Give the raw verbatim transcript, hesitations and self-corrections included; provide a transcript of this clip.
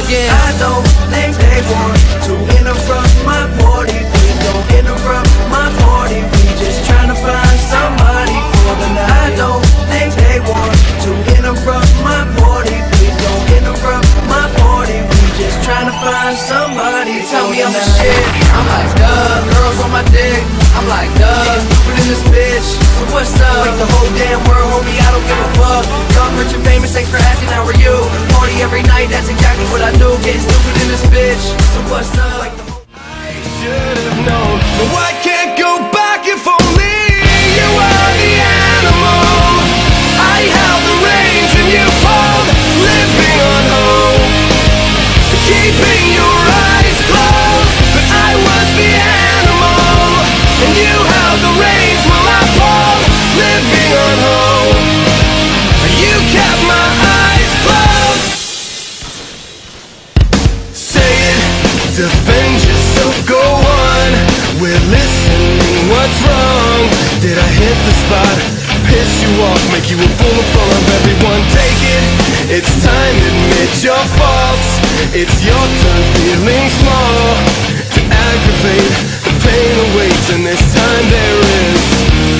again. I don't think they want to interrupt my party. Please don't interrupt my party. We just trying to find somebody for the night. I don't think they want to interrupt my party. Please don't interrupt my party. We just trying to find somebody. Tell me I'm the shit, I'm like duh. Girls on my dick, I'm like duh. Stupid in this bitch, so what's up? Like the whole damn world, homie, I don't give a fuck. Young, rich and famous, thanks for asking, how are you? Party every night, that's exactly what I do. Getting stupid in this bitch, so what's up? Like the whole I should've known. No, I can't go back if only you were the animal. I held the reins and you pulled, living on hope, keeping your eyes closed. But I was the animal, and you held the reins while I pulled, living on hope. You kept my eyes closed. Say it, defend yourself, go on. We're listening, what's wrong? Did I hit the spot? Piss you off, make you a fool in front of everyone? Take it, it's time to admit your faults. It's your turn feeling small. To aggravate, the pain awaits, and this time there is